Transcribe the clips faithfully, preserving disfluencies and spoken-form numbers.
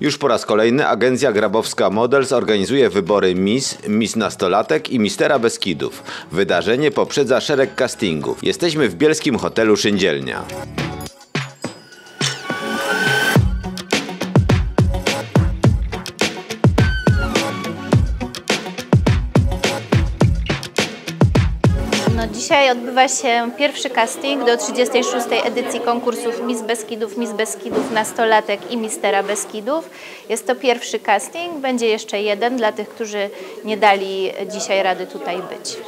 Już po raz kolejny agencja Grabowska Models organizuje wybory Miss, Miss Nastolatek i Mistera Beskidów. Wydarzenie poprzedza szereg castingów. Jesteśmy w bielskim hotelu Szyndzielnia. No, dzisiaj odbywa się pierwszy casting do trzydziestej szóstej edycji konkursów Miss Beskidów, Miss Beskidów Nastolatek i Mistera Beskidów. Jest to pierwszy casting, będzie jeszcze jeden dla tych, którzy nie dali dzisiaj rady tutaj być.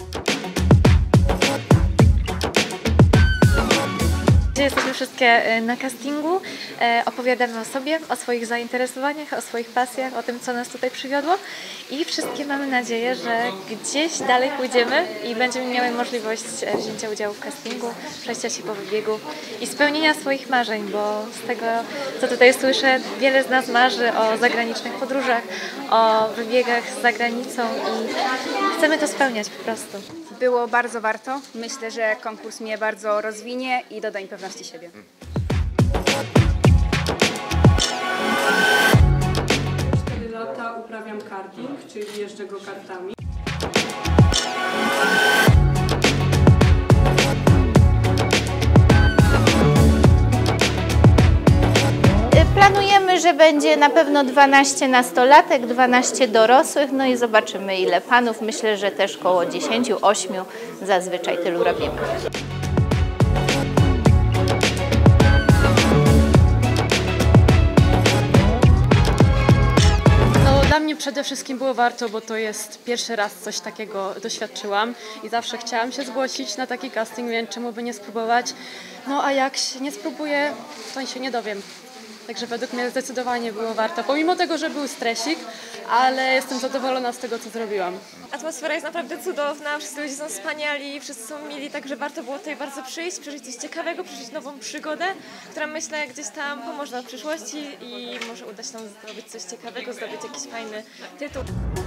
Jesteśmy wszystkie na castingu, opowiadamy o sobie, o swoich zainteresowaniach, o swoich pasjach, o tym, co nas tutaj przywiodło i wszystkie mamy nadzieję, że gdzieś dalej pójdziemy i będziemy miały możliwość wzięcia udziału w castingu, przejścia się po wybiegu i spełnienia swoich marzeń, bo z tego, co tutaj słyszę, wiele z nas marzy o zagranicznych podróżach, o wybiegach za granicą i chcemy to spełniać po prostu. Było bardzo warto. Myślę, że konkurs mnie bardzo rozwinie i doda im pewności siebie. cztery lata uprawiam karting, czyli jeżdżę go kartami. Planujemy, że będzie na pewno dwanaście nastolatek, dwanaście dorosłych, no i zobaczymy ile panów. Myślę, że też koło dziesięciu, ośmiu zazwyczaj tylu robimy. Dla mnie przede wszystkim było warto, bo to jest pierwszy raz coś takiego doświadczyłam i zawsze chciałam się zgłosić na taki casting, więc czemu by nie spróbować. No a jak się nie spróbuję, to się nie dowiem. Także według mnie zdecydowanie było warto, pomimo tego, że był stresik, ale jestem zadowolona z tego, co zrobiłam. Atmosfera jest naprawdę cudowna, wszyscy ludzie są wspaniali, wszyscy są mili, także warto było tutaj bardzo przyjść, przeżyć coś ciekawego, przeżyć nową przygodę, która myślę gdzieś tam pomoże nam w przyszłości i może uda się nam zrobić coś ciekawego, zdobyć jakiś fajny tytuł.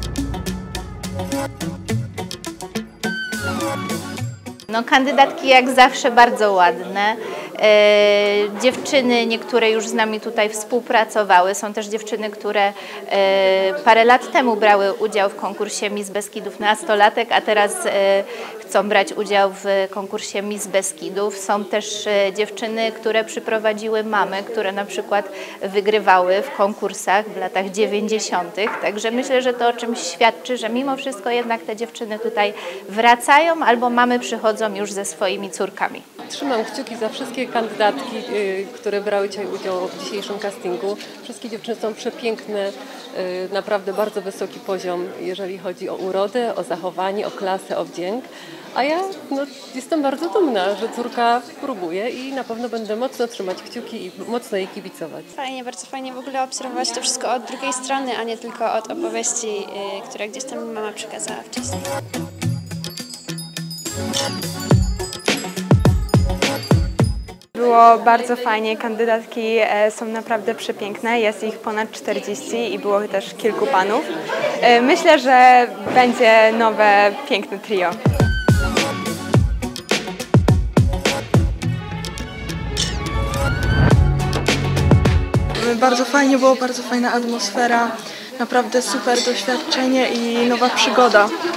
No, kandydatki jak zawsze bardzo ładne. E, dziewczyny, niektóre już z nami tutaj współpracowały. Są też dziewczyny, które e, parę lat temu brały udział w konkursie Miss Beskidów Nastolatek, a teraz e, chcą brać udział w konkursie Miss Beskidów. Są też e, dziewczyny, które przyprowadziły mamy, które na przykład wygrywały w konkursach w latach dziewięćdziesiątych. Także myślę, że to o czymś świadczy, że mimo wszystko jednak te dziewczyny tutaj wracają albo mamy przychodzą już ze swoimi córkami. Trzymam kciuki za wszystkie kandydatki, które brały dzisiaj udział w dzisiejszym castingu. Wszystkie dziewczyny są przepiękne, naprawdę bardzo wysoki poziom, jeżeli chodzi o urodę, o zachowanie, o klasę, o wdzięk. A ja no, jestem bardzo dumna, że córka próbuje i na pewno będę mocno trzymać kciuki i mocno jej kibicować. Fajnie, bardzo fajnie w ogóle obserwować to wszystko od drugiej strony, a nie tylko od opowieści, które gdzieś tam mama przekazała wcześniej. Było bardzo fajnie, kandydatki są naprawdę przepiękne, jest ich ponad czterdzieści i było też kilku panów. Myślę, że będzie nowe, piękne trio. Bardzo fajnie było, bardzo fajna atmosfera, naprawdę super doświadczenie i nowa przygoda.